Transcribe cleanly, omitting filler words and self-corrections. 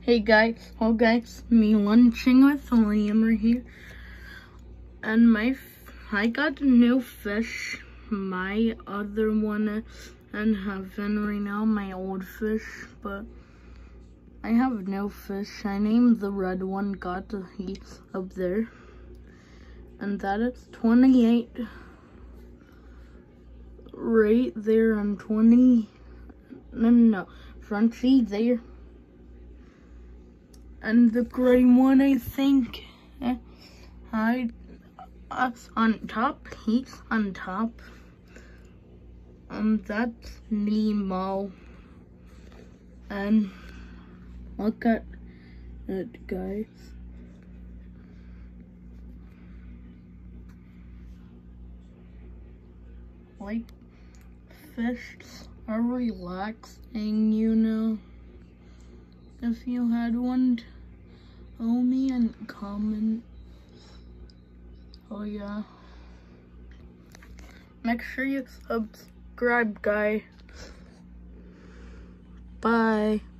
Hey guys, me lunching with Liam right here, and I got a new fish. My other one in heaven right now, my old fish, but I have no fish. I named the red one, he up there, and that is 28 right there, and 20. No, Frenchie there. And the gray one, I think, on top, he's on top. That's Nemo. And look at it, guys. Like, fish are relaxing, you know. If you had one, tell me and comment. Oh yeah. Make sure you subscribe, guys. Bye.